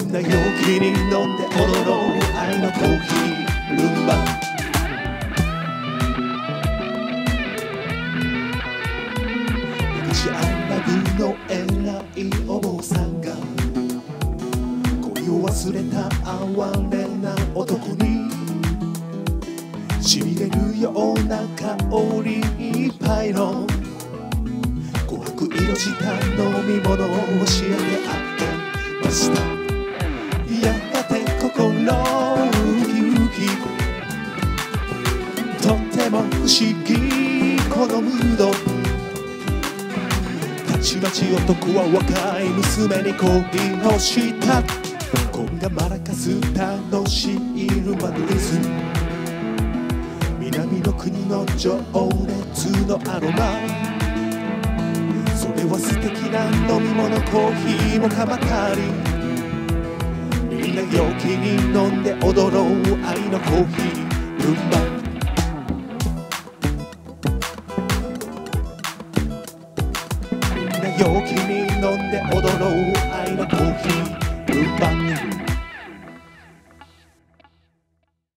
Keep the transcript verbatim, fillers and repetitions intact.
んな陽気に飲んで踊ろう愛のコーヒールンバ。口アラブの偉いお坊さんが恋を忘れた哀れな男にしびれるような香りいっぱいの琥珀色した飲み物を仕上げ合ってました。やがて心ウキウキとっても不思議このムード。たちまち男は若い娘に恋をした。今がマラカス楽しいルンバのリズム。南の国の情熱のアロマ。それは素敵な飲み物コーヒーも鎌足り。みんな陽気に飲んで踊ろう愛のコーヒールンバ。みんな陽気に飲んで踊ろう愛のコーヒールンバ。